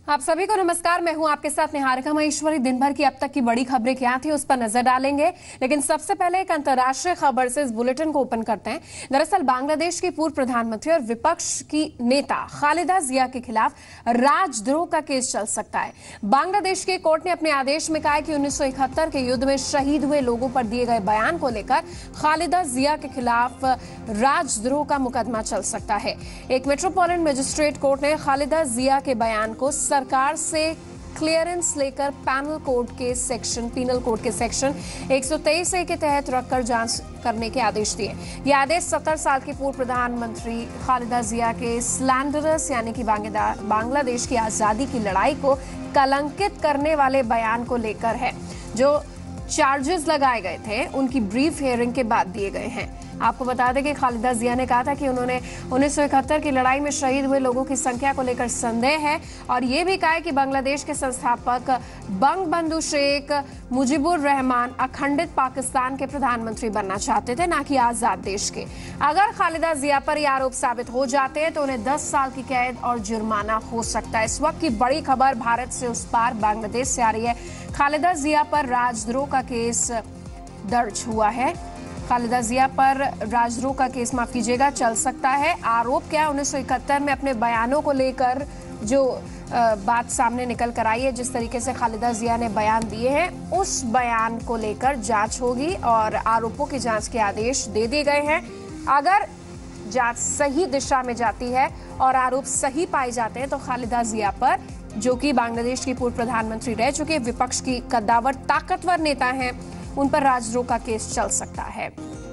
आप सभी को नमस्कार। मैं हूं आपके साथ निहारिका महेश्वरी। दिन भर की अब तक की बड़ी खबरें क्या थी उस पर नजर डालेंगे, लेकिन सबसे पहले एक अंतर्राष्ट्रीय खबर से इस बुलेटिन को ओपन करते हैं। दरअसल बांग्लादेश की पूर्व प्रधानमंत्री और विपक्ष की नेता खालिदा जिया के खिलाफ राजद्रोह का केस चल सकता है। बांग्लादेश के कोर्ट ने अपने आदेश में कहा है कि 1971 के युद्ध में शहीद हुए लोगों पर दिए गए बयान को लेकर खालिदा जिया के खिलाफ राजद्रोह का मुकदमा चल सकता है। एक मेट्रोपॉलिटन मजिस्ट्रेट कोर्ट ने खालिदा जिया के बयान को सरकार से क्लियरेंस लेकर पीनल कोड के सेक्शन 123A के तहत रखकर जांच करने के आदेश दिए। ये आदेश 70 साल की पूर्व प्रधानमंत्री खालिदा जिया के स्लैंडरस यानी कि बांग्लादेश की आजादी की लड़ाई को कलंकित करने वाले बयान को लेकर है। जो चार्जेस लगाए गए थे उनकी ब्रीफ हियरिंग के बाद दिए गए हैं। आपको बता दें कि खालिदा जिया ने कहा था कि उन्होंने 1971 की लड़ाई में शहीद हुए लोगों की संख्या को लेकर संदेह है, और ये भी कहा है कि बांग्लादेश के संस्थापक बंगबंधु शेख मुजीबुर रहमान अखंडित पाकिस्तान के प्रधानमंत्री बनना चाहते थे, ना कि आजाद देश के। अगर खालिदा जिया पर यह आरोप साबित हो जाते हैं तो उन्हें 10 साल की कैद और जुर्माना हो सकता है। इस वक्त की बड़ी खबर भारत से उस पार बांग्लादेश से आ रही है। खालिदा जिया पर राजद्रोह का केस दर्ज हुआ है। खालिदा जिया पर राजद्रोह का केस चल सकता है। आरोप क्या है? 1971 में अपने बयानों को लेकर जो बात सामने निकल कर आई है, जिस तरीके से खालिदा जिया ने बयान दिए हैं, उस बयान को लेकर जांच होगी और आरोपों की जांच के आदेश दे दिए गए हैं। अगर जांच सही दिशा में जाती है और आरोप सही पाए जाते हैं तो खालिदा जिया पर, जो कि बांग्लादेश की पूर्व प्रधानमंत्री रह चुके विपक्ष की कद्दावर ताकतवर नेता हैं, उन पर राजद्रोह का केस चल सकता है।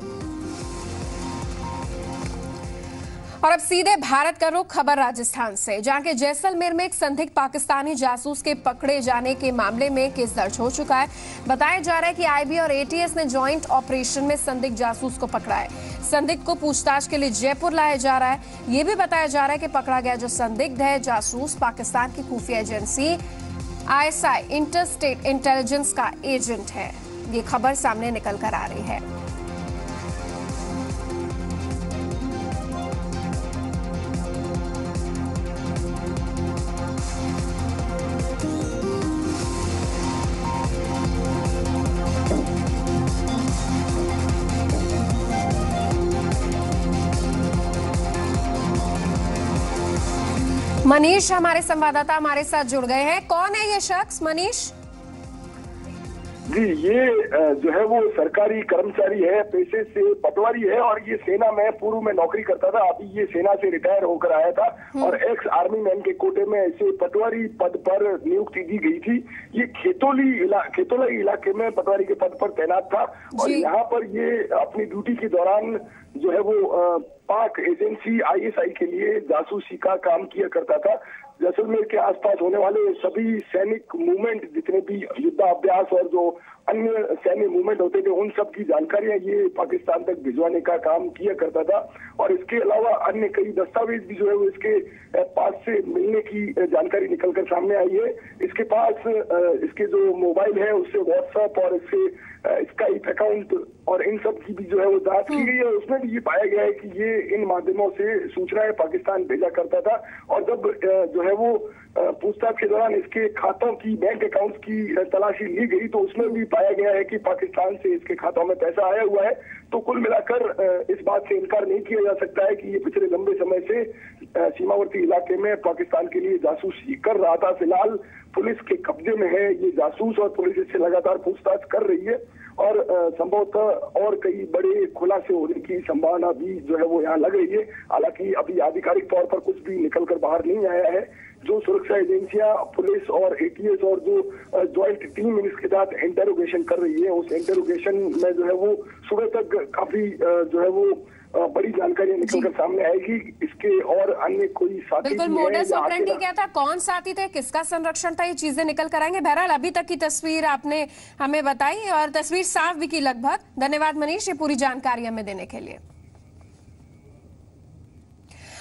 और अब सीधे भारत का रुख, खबर राजस्थान से, जहां के जैसलमेर में एक संदिग्ध पाकिस्तानी जासूस के पकड़े जाने के मामले में केस दर्ज हो चुका है। बताया जा रहा है कि आईबी और एटीएस ने जॉइंट ऑपरेशन में संदिग्ध जासूस को पकड़ा है। संदिग्ध को पूछताछ के लिए जयपुर लाया जा रहा है। यह भी बताया जा रहा है कि पकड़ा गया जो संदिग्ध है जासूस पाकिस्तान की खुफिया एजेंसी ISI इंटरस्टेट इंटेलिजेंस का एजेंट है। ये खबर सामने निकल कर आ रही है। मनीष हमारे संवाददाता हमारे साथ जुड़ गए हैं। कौन है ये शख्स, मनीष? जी, ये जो है वो सरकारी कर्मचारी है, पेशे से पटवारी है और ये सेना में पूर्व में नौकरी करता था। अभी ये सेना से रिटायर होकर आया था और एक्स आर्मी मैन के कोटे में ऐसे पटवारी पद पर नियुक्ति दी गई थी। ये खेतोला इलाके में पटवारी के पद पर तैनात था और यहाँ पर ये अपनी ड्यूटी के दौरान जो है वो पाक एजेंसी ISI के लिए जासूसी का काम किया करता था। जैसलमेर के आसपास होने वाले सभी सैनिक मूवमेंट, जितने भी युद्धाभ्यास और जो अन्य सैन्य मूवमेंट होते थे, उन सब की जानकारियां ये पाकिस्तान तक भिजवाने का काम किया करता था। और इसके अलावा अन्य कई दस्तावेज भी जो है वो इसके पास से मिलने की जानकारी निकलकर सामने आई है। इसके पास इसके जो मोबाइल है उससे व्हाट्सएप और इससे स्काइप अकाउंट और इन सब की भी जो है वो जांच की गई है। उसमें भी ये पाया गया है कि ये इन माध्यमों से सूचनाएं पाकिस्तान भेजा करता था। और जब जो है वो पूछताछ के दौरान इसके खातों की, बैंक अकाउंट्स की तलाशी ली गई तो उसमें भी पाया गया है कि पाकिस्तान से इसके खातों में पैसा आया हुआ है। तो कुल मिलाकर इस बात से इनकार नहीं किया जा सकता है कि ये पिछले लंबे समय से सीमावर्ती इलाके में पाकिस्तान के लिए जासूसी कर रहा था। फिलहाल पुलिस के कब्जे में है ये जासूस और पुलिस इससे लगातार पूछताछ कर रही है और संभवतः और कई बड़े खुलासे होने की संभावना भी जो है वो यहाँ लग रही है। हालांकि अभी आधिकारिक तौर पर कुछ भी निकलकर बाहर नहीं आया है। जो सुरक्षा एजेंसियां, पुलिस और एटीएस और जो ज्वाइंट टीम इसके साथ इंटेरोगेशन कर रही है, उस इंटेरोगेशन में जो है वो सुबह तक काफी जो है वो बड़ी जानकारियां निकलकर सामने आएगी। इसके और अन्य कोई साथी बिल्कुल, मोडस ऑपरेंडी क्या था, कौन साथी थे, किसका संरक्षण था, ये चीजें निकल कर आएंगे। बहरहाल अभी तक की तस्वीर आपने हमें बताई और तस्वीर साफ भी की लगभग। धन्यवाद मनीष ये पूरी जानकारी हमें देने के लिए।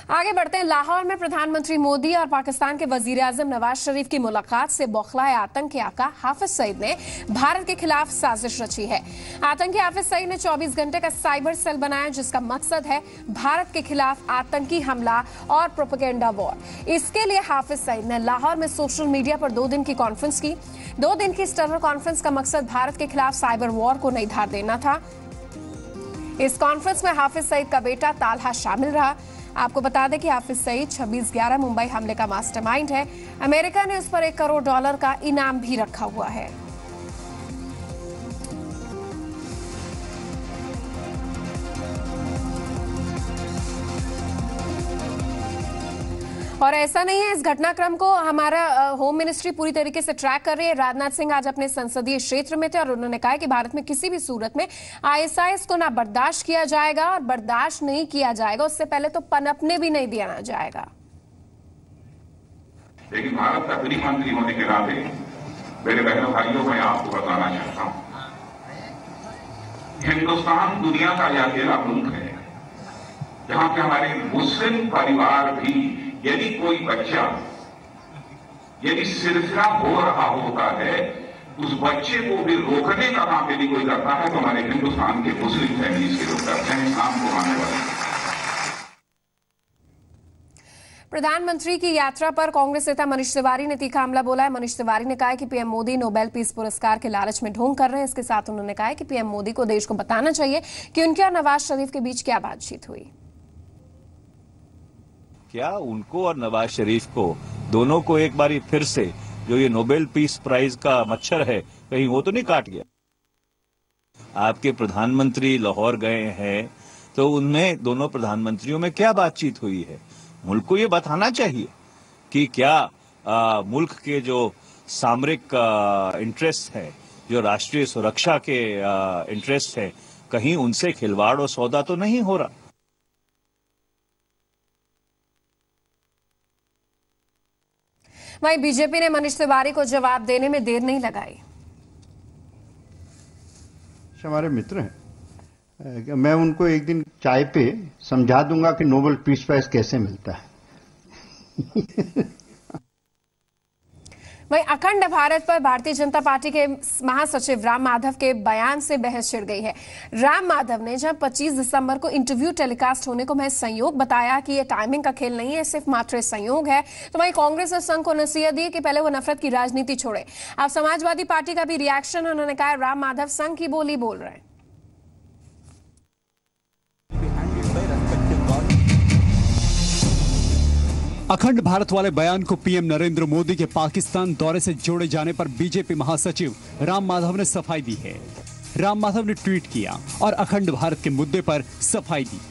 आगे बढ़ते हैं। लाहौर में प्रधानमंत्री मोदी और पाकिस्तान के वजीर आजम नवाज शरीफ की मुलाकात से बौखलाए आतंकी आका हाफिज सईद ने भारत के खिलाफ साजिश रची है। आतंकी हाफिज सईद ने 24 घंटे का साइबर सेल बनाया जिसका मकसद है भारत के खिलाफ आतंकी हमला और प्रोपेगेंडा वॉर। इसके लिए हाफिज सईद ने लाहौर में सोशल मीडिया पर 2 दिन की कॉन्फ्रेंस की। 2 दिन की इस टेरर कॉन्फ्रेंस का मकसद भारत के खिलाफ साइबर वॉर को नई धार देना था। इस कॉन्फ्रेंस में हाफिज सईद का बेटा तालहा शामिल रहा। आपको बता दें कि हाफिज सईद 26/11 मुंबई हमले का मास्टरमाइंड है। अमेरिका ने उस पर $1 करोड़ का इनाम भी रखा हुआ है। और ऐसा नहीं है, इस घटनाक्रम को हमारा होम मिनिस्ट्री पूरी तरीके से ट्रैक कर रही है। राजनाथ सिंह आज अपने संसदीय क्षेत्र में थे और उन्होंने कहा कि भारत में किसी भी सूरत में आईएसआईएस को ना बर्दाश्त किया जाएगा और बर्दाश्त नहीं किया जाएगा, उससे पहले तो पनपने भी नहीं दिया जाएगा। लेकिन भारत का गृह मंत्री होने के नाते मेरे बहनों भाइयों, मैं आपको बताना चाहता हूं, हिंदुस्तान दुनिया का यह अकेला मुल्क है जहां पे हमारे मुस्लिम परिवार भी, यदि कोई बच्चा यदि सिलसिला हो रहा होता है, उस बच्चे को भी रोकने का काम यदि कोई करता है तो हमारे हिंदुस्तान के मुस्लिम फैमिलीज के लोग करते हैं, इस्लाम को मानने वाले। प्रधानमंत्री की यात्रा पर कांग्रेस नेता मनीष तिवारी ने तीखा हमला बोला है। मनीष तिवारी ने कहा है कि पीएम मोदी नोबेल पीस पुरस्कार के लालच में ढोंग कर रहे हैं। इसके साथ उन्होंने कहा है कि पीएम मोदी को देश को बताना चाहिए कि उनके और नवाज शरीफ के बीच क्या बातचीत हुई। क्या उनको और नवाज शरीफ को दोनों को एक बारी फिर से जो ये नोबेल पीस प्राइज का मच्छर है कहीं वो तो नहीं काट गया? आपके प्रधानमंत्री लाहौर गए हैं तो उनमें दोनों प्रधानमंत्रियों में क्या बातचीत हुई है? मुल्क को ये बताना चाहिए कि क्या मुल्क के जो सामरिक इंटरेस्ट है, जो राष्ट्रीय सुरक्षा के इंटरेस्ट है, कहीं उनसे खिलवाड़ और सौदा तो नहीं हो रहा। वहीं बीजेपी ने मनीष तिवारी को जवाब देने में देर नहीं लगाई। हमारे मित्र हैं, मैं उनको एक दिन चाय पे समझा दूंगा कि नोबेल पीस प्राइज कैसे मिलता है। वहीं अखंड भारत पर भारतीय जनता पार्टी के महासचिव राम माधव के बयान से बहस छिड़ गई है। राम माधव ने जहां 25 दिसंबर को इंटरव्यू टेलीकास्ट होने को महज संयोग बताया कि यह टाइमिंग का खेल नहीं है, सिर्फ मात्र संयोग है, तो वहीं कांग्रेस और संघ को नसीहत दी कि पहले वो नफरत की राजनीति छोड़े। अब समाजवादी पार्टी का भी रिएक्शन, उन्होंने कहा राम माधव संघ की बोली बोल रहे हैं। अखंड भारत वाले बयान को पीएम नरेंद्र मोदी के पाकिस्तान दौरे से जोड़े जाने पर बीजेपी महासचिव राम माधव ने सफाई दी है। राम माधव ने ट्वीट किया और अखंड भारत के मुद्दे पर सफाई दी।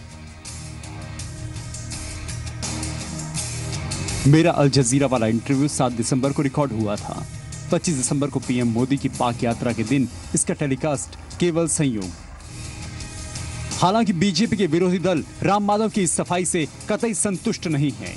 मेरा अल जजीरा वाला इंटरव्यू 7 दिसंबर को रिकॉर्ड हुआ था। 25 दिसंबर को पीएम मोदी की पाक यात्रा के दिन इसका टेलीकास्ट केवल संयोग। हालांकि बीजेपी के विरोधी दल राम माधव की इस सफाई से कतई संतुष्ट नहीं है।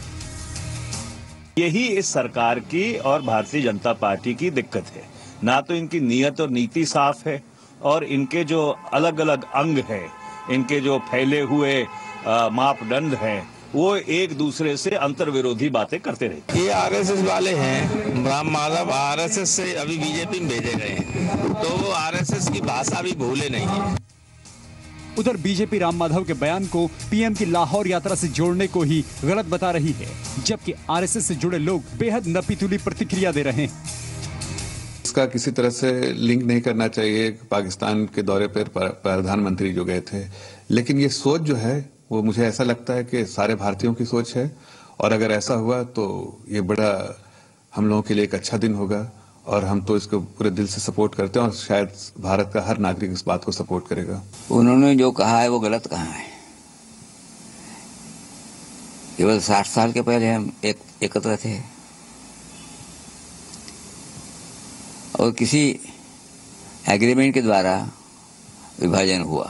यही इस सरकार की और भारतीय जनता पार्टी की दिक्कत है। ना तो इनकी नीयत और नीति साफ है और इनके जो अलग अलग अंग हैं, इनके जो फैले हुए मापदंड हैं, वो एक दूसरे से अंतर विरोधी बातें करते रहते। ये आरएसएस वाले हैं, राम माधव आरएसएस से अभी बीजेपी में भेजे गए हैं, तो वो आरएसएस की भाषा भी भूले नहीं है। उधर बीजेपी राम माधव के बयान को पीएम की लाहौर यात्रा से जोड़ने को ही गलत बता रही है, जबकि आरएसएस से जुड़े लोग बेहद नपीतुली प्रतिक्रिया दे रहे हैं। इसका किसी तरह से लिंक नहीं करना चाहिए पाकिस्तान के दौरे पर प्रधानमंत्री जो गए थे, लेकिन ये सोच जो है वो मुझे ऐसा लगता है कि सारे भारतीयों की सोच है, और अगर ऐसा हुआ तो ये बड़ा हम लोगों के लिए एक अच्छा दिन होगा और हम तो इसको पूरे दिल से सपोर्ट करते हैं और शायद भारत का हर नागरिक इस बात को सपोर्ट करेगा। उन्होंने जो कहा है वो गलत कहा है। केवल 60 साल के पहले हम एकत्र थे और किसी एग्रीमेंट के द्वारा विभाजन हुआ।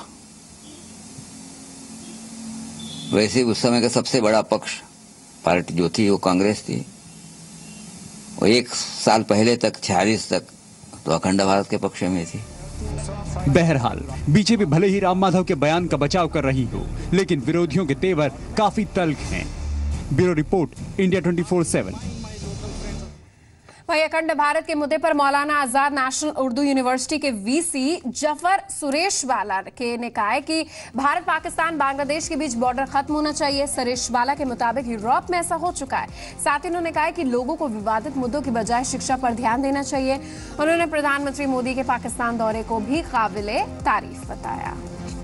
वैसे उस समय का सबसे बड़ा पक्ष पार्टी जो थी वो कांग्रेस थी। वो 1 साल पहले तक 46 तक तो अखंड भारत के पक्ष में थी। बहरहाल बीजेपी भले ही राम माधव के बयान का बचाव कर रही हो, लेकिन विरोधियों के तेवर काफी तल्ख हैं। Bureau report, India 24/7। वहीं अखंड भारत के मुद्दे पर मौलाना आजाद नेशनल उर्दू यूनिवर्सिटी के वीसी जफर सुरेशवाला ने कहा है कि भारत, पाकिस्तान, बांग्लादेश के बीच बॉर्डर खत्म होना चाहिए। सुरेशवाला के मुताबिक यूरोप में ऐसा हो चुका है। साथ ही उन्होंने कहा है कि लोगों को विवादित मुद्दों की बजाय शिक्षा पर ध्यान देना चाहिए। उन्होंने प्रधानमंत्री मोदी के पाकिस्तान दौरे को भी काबिले तारीफ बताया।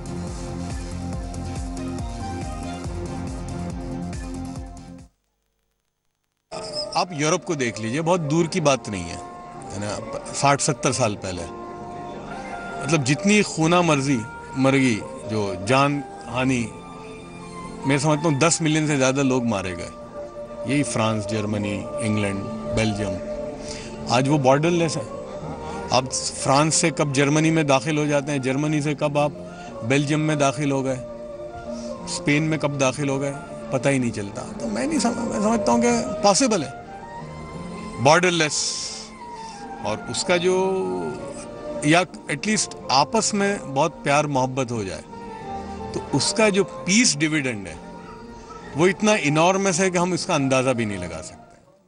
आप यूरोप को देख लीजिए, बहुत दूर की बात नहीं है ना, 60-70 साल पहले। मतलब जितनी खूना मर्गी जो जान हानि, मैं समझता हूँ 10 मिलियन से ज़्यादा लोग मारे गए। यही फ्रांस, जर्मनी, इंग्लैंड, बेल्जियम, आज वो बॉर्डरलेस है। आप फ्रांस से कब जर्मनी में दाखिल हो जाते हैं, जर्मनी से कब आप बेल्जियम में दाखिल हो गए, स्पेन में कब दाखिल हो गए, पता ही नहीं चलता। तो मैं समझता हूँ कि पॉसिबल है बॉर्डरलेस, और उसका जो, या एटलीस्ट आपस में बहुत प्यार मोहब्बत हो जाए, तो उसका जो पीस डिविडेंड है वो इतना इनॉर्मस है कि हम इसका अंदाजा भी नहीं लगा सकते।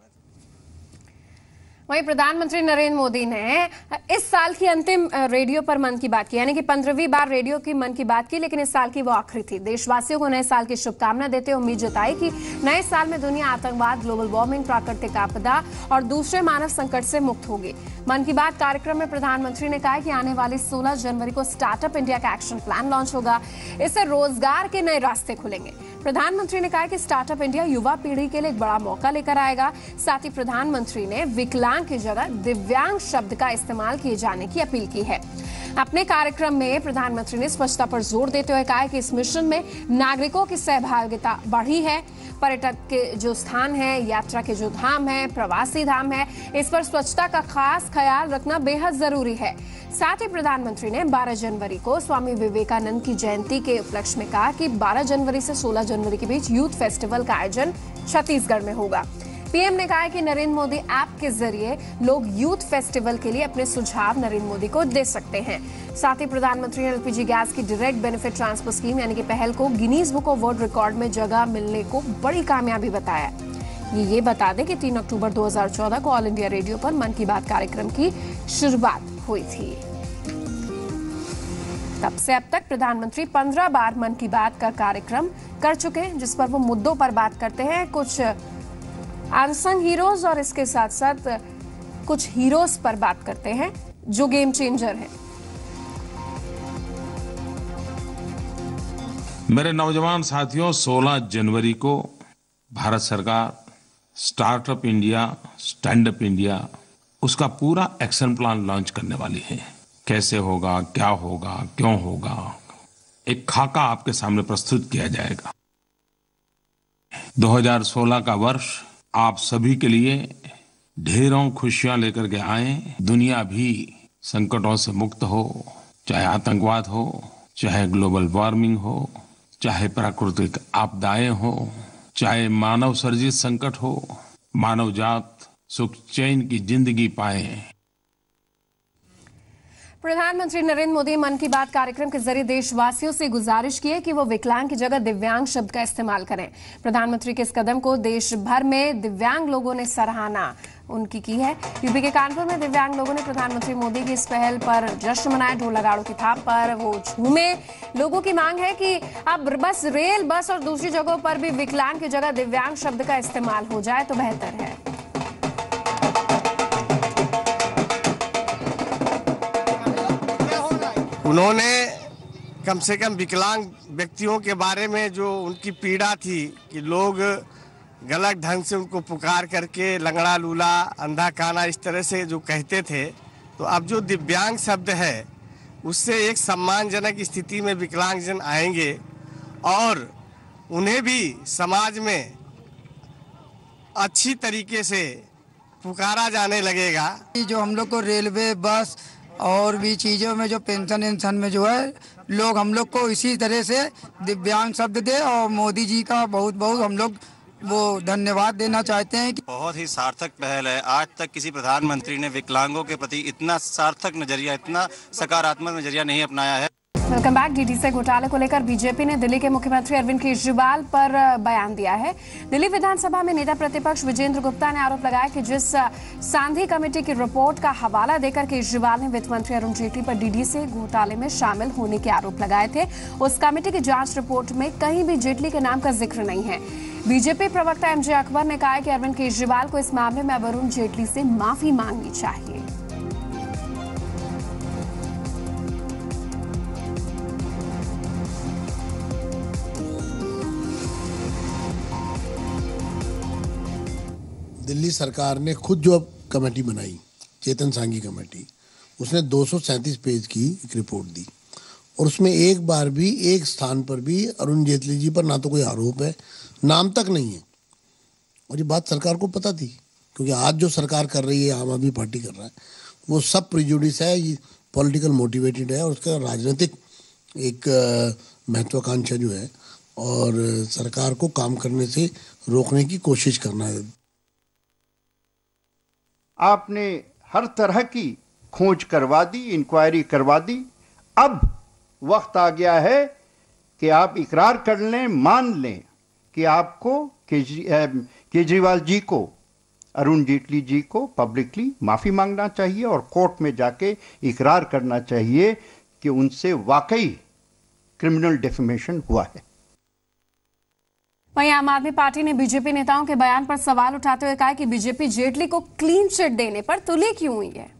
वहीं प्रधानमंत्री नरेंद्र मोदी ने इस साल की अंतिम रेडियो पर मन की बात की, यानी कि 15वीं बार रेडियो की मन की बात की, लेकिन इस साल की वो आखिरी थी। देशवासियों को नए साल की शुभकामना देते हुए उम्मीद जताई कि नए साल में दुनिया आतंकवाद, ग्लोबल वार्मिंग, प्राकृतिक आपदा और दूसरे मानव संकट से मुक्त होगी। मन की बात कार्यक्रम में प्रधानमंत्री ने कहा कि आने वाली 16 जनवरी को स्टार्टअप इंडिया का एक्शन प्लान लॉन्च होगा। इससे रोजगार के नए रास्ते खुलेंगे। प्रधानमंत्री ने कहा कि स्टार्टअप इंडिया युवा पीढ़ी के लिए एक बड़ा मौका लेकर आएगा। साथ ही प्रधानमंत्री ने विकलांग की जगह दिव्यांग शब्द का इस्तेमाल किए जाने की अपील की है। अपने कार्यक्रम में प्रधानमंत्री ने स्वच्छता पर जोर देते हुए कहा कि इस मिशन में नागरिकों की सहभागिता बढ़ी है। पर्यटक के जो स्थान है, यात्रा के जो धाम है, प्रवासी धाम है, इस पर स्वच्छता का खास ख्याल रखना बेहद जरूरी है। साथ ही प्रधानमंत्री ने 12 जनवरी को स्वामी विवेकानंद की जयंती के उपलक्ष्य में कहा कि 12 जनवरी से 16 जनवरी के बीच यूथ फेस्टिवल का आयोजन छत्तीसगढ़ में होगा। पीएम ने कहा कि नरेंद्र मोदी ऐप के जरिए लोग यूथ फेस्टिवल के लिए अपने सुझाव नरेंद्र मोदी को दे सकते हैं। साथ ही प्रधानमंत्री ने एलपीजी गैस की डायरेक्ट बेनिफिट ट्रांसफर स्कीम यानी कि पहल को Guinness book of world record में जगह मिलने को बड़ी कामयाबी बताया। ये बता दें कि 3 अक्टूबर 2014 को ऑल इंडिया रेडियो पर मन की बात कार्यक्रम की शुरुआत हुई थी। तब से अब तक प्रधानमंत्री 15 बार मन की बात का कार्यक्रम कर चुके हैं, जिस पर वो मुद्दों पर बात करते हैं, कुछ अनसंग हीरोज और इसके साथ साथ कुछ हीरोज पर बात करते हैं जो गेम चेंजर हैं। मेरे नौजवान साथियों, 16 जनवरी को भारत सरकार startup India, stand up India, उसका पूरा एक्शन प्लान लॉन्च करने वाली है। कैसे होगा, क्या होगा, क्यों होगा, एक खाका आपके सामने प्रस्तुत किया जाएगा। 2016 का वर्ष आप सभी के लिए ढेरों खुशियां लेकर के आए। दुनिया भी संकटों से मुक्त हो, चाहे आतंकवाद हो, चाहे ग्लोबल वार्मिंग हो, चाहे प्राकृतिक आपदाएं हो, चाहे मानव सर्जित संकट हो, मानव जात सुख चैन की जिंदगी पाए। प्रधानमंत्री नरेंद्र मोदी मन की बात कार्यक्रम के जरिए देशवासियों से गुजारिश की है कि वो विकलांग की जगह दिव्यांग शब्द का इस्तेमाल करें। प्रधानमंत्री के इस कदम को देश भर में दिव्यांग लोगों ने सराहना उनकी की है। यूपी के कानपुर में दिव्यांग लोगों ने प्रधानमंत्री मोदी की इस पहल पर जश्न मनाया। ढोल नगाड़ों की थाप पर वो झूमे। लोगों की मांग है कि अब बस रेल, बस और दूसरी जगहों पर भी विकलांग की जगह दिव्यांग शब्द का इस्तेमाल हो जाए तो बेहतर है। उन्होंने कम से कम विकलांग व्यक्तियों के बारे में जो उनकी पीड़ा थी कि लोग गलत ढंग से उनको पुकार करके लंगड़ा लूला, अंधा काना इस तरह से जो कहते थे, तो अब जो दिव्यांग शब्द है उससे एक सम्मानजनक स्थिति में विकलांगजन आएंगे और उन्हें भी समाज में अच्छी तरीके से पुकारा जाने लगेगा। जो हम लोग को रेलवे, बस और भी चीज़ों में जो पेंशन में जो है, लोग हम लोग को इसी तरह से दिव्यांग शब्द दे और मोदी जी का बहुत बहुत हम लोग वो धन्यवाद देना चाहते हैं। बहुत ही सार्थक पहल है। आज तक किसी प्रधानमंत्री ने विकलांगों के प्रति इतना सार्थक नजरिया, इतना सकारात्मक नजरिया नहीं अपनाया है। Welcome back. डीडीसी घोटाले को लेकर बीजेपी ने दिल्ली के मुख्यमंत्री अरविंद केजरीवाल पर बयान दिया है। दिल्ली विधानसभा में नेता प्रतिपक्ष विजेंद्र गुप्ता ने आरोप लगाया कि जिस सांधी कमेटी की रिपोर्ट का हवाला देकर केजरीवाल ने वित्त मंत्री अरुण जेटली पर डीडीसी घोटाले में शामिल होने के आरोप लगाए थे, उस कमेटी की जांच रिपोर्ट में कहीं भी जेटली के नाम का जिक्र नहीं है। बीजेपी प्रवक्ता एमजे अकबर ने कहा है कि अरविंद केजरीवाल को इस मामले में अब अरुण जेटली से माफी मांगनी चाहिए। दिल्ली सरकार ने खुद जो कमेटी बनाई, चेतन सांघी कमेटी, उसने 237 पेज की एक रिपोर्ट दी और उसमें एक बार भी एक स्थान पर भी अरुण जेटली जी पर ना तो कोई आरोप है, नाम तक नहीं है। और ये बात सरकार को पता थी, क्योंकि आज जो सरकार कर रही है, आम आदमी पार्टी कर रहा है, वो सब प्रिजुडिस है, ये पॉलिटिकल मोटिवेटेड है और उसका राजनीतिक एक महत्वाकांक्षा जो है और सरकार को काम करने से रोकने की कोशिश करना है। आपने हर तरह की खोज करवा दी, इंक्वायरी करवा दी। अब वक्त आ गया है कि आप इकरार कर लें, मान लें कि आपको केजरीवाल जी को, अरुण जेटली जी को पब्लिकली माफी मांगना चाहिए और कोर्ट में जाके इकरार करना चाहिए कि उनसे वाकई क्रिमिनल डिफेमेशन हुआ है। वहीं आम आदमी पार्टी ने बीजेपी नेताओं के बयान पर सवाल उठाते हुए कहा कि बीजेपी जेटली को क्लीन चिट देने पर तुली क्यों हुई है।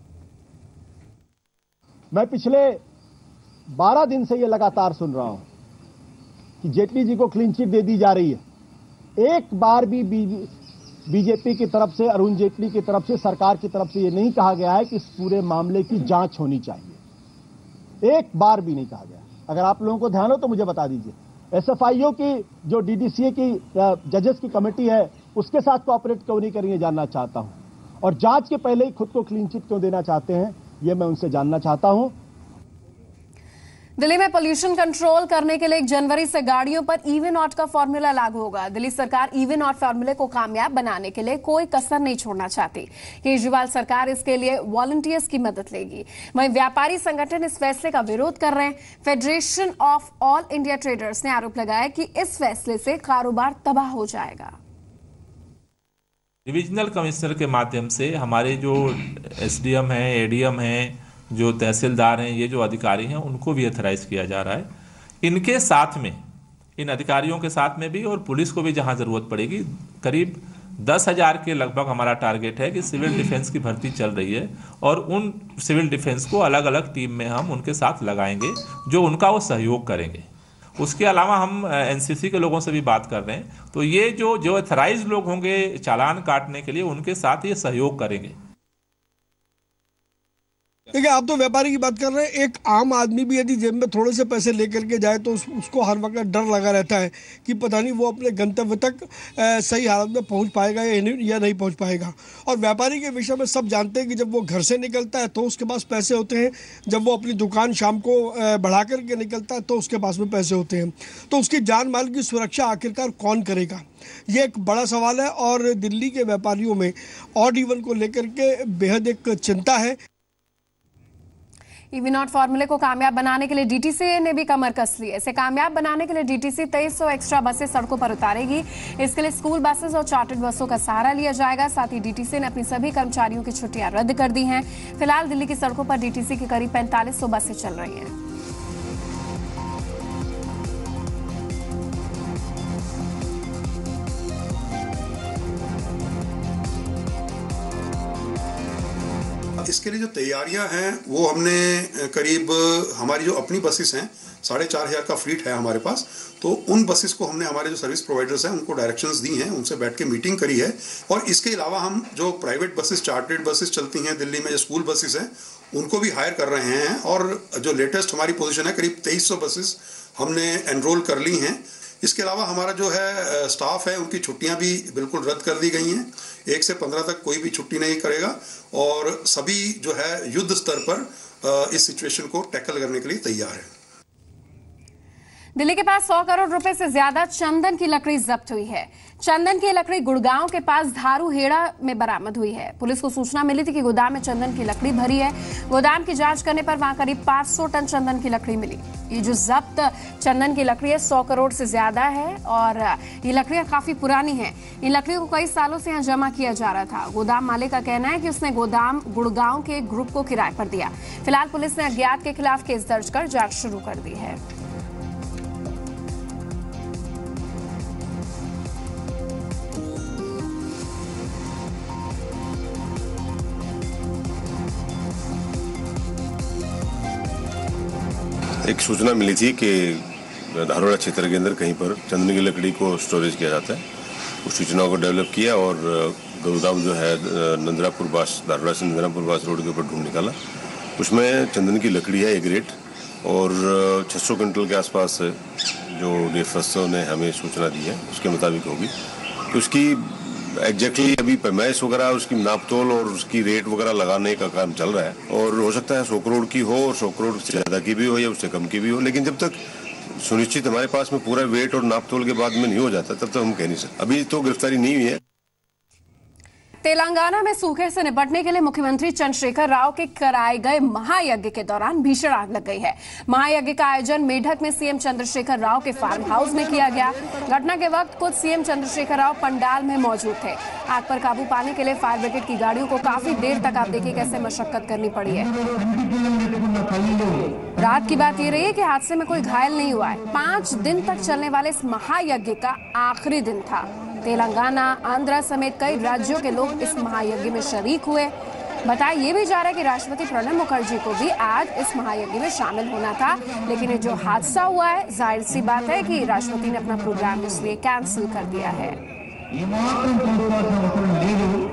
मैं पिछले 12 दिन से ये लगातार सुन रहा हूं कि जेटली जी को क्लीन चिट दे दी जा रही है। एक बार भी बीजेपी की तरफ से, अरुण जेटली की तरफ से, सरकार की तरफ से ये नहीं कहा गया है कि इस पूरे मामले की जांच होनी चाहिए। एक बार भी नहीं कहा गया। अगर आप लोगों को ध्यान हो तो मुझे बता दीजिए। एसएफआईओ की जो डीडीसीए की जजेस की कमेटी है, उसके साथ कोऑपरेट क्यों नहीं करेंगे जानना चाहता हूं। और जांच के पहले ही खुद को क्लीन चिट क्यों देना चाहते हैं, यह मैं उनसे जानना चाहता हूं। दिल्ली में पोल्यूशन कंट्रोल करने के लिए 1 जनवरी से गाड़ियों पर ईवी नॉट का फॉर्मूला लागू होगा। दिल्ली सरकार ईवी नॉट फॉर्मूले को कामयाब बनाने के लिए कोई कसर नहीं छोड़ना चाहती। केजरीवाल सरकार इसके लिए वॉलंटियर्स की मदद लेगी। वहीं व्यापारी संगठन इस फैसले का विरोध कर रहे हैं। Federation of all India traders ने आरोप लगाया कि इस फैसले से कारोबार तबाह हो जाएगा। डिविजनल कमिश्नर के माध्यम से हमारे जो एसडीएम हैं, एडीएम हैं, जो तहसीलदार हैं, ये जो अधिकारी हैं, उनको भी अथराइज किया जा रहा है। इनके साथ में, इन अधिकारियों के साथ में भी और पुलिस को भी जहां जरूरत पड़ेगी, करीब 10,000 के लगभग हमारा टारगेट है कि सिविल डिफेंस की भर्ती चल रही है और उन सिविल डिफेंस को अलग अलग टीम में हम उनके साथ लगाएंगे जो उनका वो सहयोग करेंगे। उसके अलावा हम एनसीसी के लोगों से भी बात कर रहे हैं, तो ये जो अथराइज लोग होंगे चालान काटने के लिए, उनके साथ ये सहयोग करेंगे। देखिए, आप तो व्यापारी की बात कर रहे हैं, एक आम आदमी भी यदि जेब में थोड़े से पैसे लेकर के जाए तो उसको हर वक्त डर लगा रहता है कि पता नहीं वो अपने गंतव्य तक सही हालत में पहुंच पाएगा या नहीं पहुंच पाएगा। और व्यापारी के विषय में सब जानते हैं कि जब वो घर से निकलता है तो उसके पास पैसे होते हैं, जब वो अपनी दुकान शाम को बढ़ा करके निकलता है तो उसके पास में पैसे होते हैं। तो उसकी जान माल की सुरक्षा आखिरकार कौन करेगा, ये एक बड़ा सवाल है। और दिल्ली के व्यापारियों में ऑड इवन को लेकर के बेहद एक चिंता है। ईवी नॉट फॉर्मूले को कामयाब बनाने के लिए डीटीसी ने भी कमर कस ली है। इसे कामयाब बनाने के लिए डीटीसी 2300 एक्स्ट्रा बसें सड़कों पर उतारेगी। इसके लिए स्कूल बसेस और चार्टर्ड बसों का सहारा लिया जाएगा। साथ ही डीटीसी ने अपनी सभी कर्मचारियों की छुट्टियां रद्द कर दी हैं। फिलहाल दिल्ली की सड़कों पर डीटीसी की करीब 4500 बसें चल रही हैं। इसके लिए जो तैयारियां हैं वो हमने करीब, हमारी जो अपनी बसेस हैं 4,500 का फ्लीट है हमारे पास, तो उन बसेस को हमने हमारे जो सर्विस प्रोवाइडर्स हैं उनको डायरेक्शंस दी हैं, उनसे बैठ के मीटिंग करी है। और इसके अलावा हम जो प्राइवेट बसेस, चार्टर्ड बसेस चलती हैं दिल्ली में, जो स्कूल बसेस हैं, उनको भी हायर कर रहे हैं। और जो लेटेस्ट हमारी पोजीशन है, करीब 2300 बसेस हमने एनरोल कर ली हैं। इसके अलावा हमारा जो है स्टाफ है, उनकी छुट्टियां भी बिल्कुल रद्द कर दी गई हैं। 1 से 15 तक कोई भी छुट्टी नहीं करेगा और सभी जो है युद्ध स्तर पर इस सिचुएशन को टैकल करने के लिए तैयार है। दिल्ली के पास 100 करोड़ रुपए से ज्यादा चंदन की लकड़ी जब्त हुई है। चंदन की लकड़ी गुड़गांव के पास धारू हेड़ा में बरामद हुई है। पुलिस को सूचना मिली थी कि गोदाम में चंदन की लकड़ी भरी है। गोदाम की जांच करने पर वहां करीब 500 टन चंदन की लकड़ी मिली। ये जो जब्त चंदन की लकड़ी है 100 करोड़ से ज्यादा है और ये लकड़ियां काफी पुरानी हैं। इन लकड़ियों को कई सालों से यहाँ जमा किया जा रहा था। गोदाम मालिक का कहना है कि उसने गोदाम गुड़गांव के ग्रुप को किराए पर दिया। फिलहाल पुलिस ने अज्ञात के खिलाफ केस दर्ज कर जांच शुरू कर दी है। एक सूचना मिली थी कि धारोड़ा क्षेत्र के अंदर कहीं पर चंदन की लकड़ी को स्टोरेज किया जाता है। उस सूचना को डेवलप किया और गोदाम जो है नंदरापुर बास, धारोड़ा से नंदरापुर बास रोड के ऊपर ढूंढ निकाला। उसमें चंदन की लकड़ी है एक रेट और 600 क्विंटल के आसपास जो डीएफएसओ ने हमें सूचना दी है उसके मुताबिक होगी। तो उसकी एग्जैक्टली अभी पैमाइश वगैरह उसकी नापतोल और उसकी रेट वगैरह लगाने का काम चल रहा है और हो सकता है 100 करोड़ की हो और 100 करोड़ से ज़्यादा की भी हो या उससे कम की भी हो, लेकिन जब तक सुनिश्चित हमारे पास में पूरा वेट और नापतोल के बाद में नहीं हो जाता तब तक हम कह नहीं सकते। अभी तो गिरफ्तारी नहीं हुई है। तेलंगाना में सूखे से निपटने के लिए मुख्यमंत्री चंद्रशेखर राव के कराए गए महायज्ञ के दौरान भीषण आग लग गई है। महायज्ञ का आयोजन मेढक में सीएम चंद्रशेखर राव के फार्म हाउस में किया गया। घटना के वक्त खुद सीएम चंद्रशेखर राव पंडाल में मौजूद थे। आग पर काबू पाने के लिए फायर ब्रिगेड की गाड़ियों को काफी देर तक आप देखिए कैसे मशक्कत करनी पड़ी है। रात की बात ये रही है कि हादसे में कोई घायल नहीं हुआ है। 5 दिन तक चलने वाले इस महायज्ञ का आखिरी दिन था। तेलंगाना, आंध्र समेत कई राज्यों के लोग इस महायज्ञ में शरीक हुए। बताया ये भी जा रहा है कि राष्ट्रपति प्रणब मुखर्जी को भी आज इस महायज्ञ में शामिल होना था, लेकिन ये जो हादसा हुआ है जाहिर सी बात है कि राष्ट्रपति ने अपना प्रोग्राम इसलिए कैंसिल कर दिया है।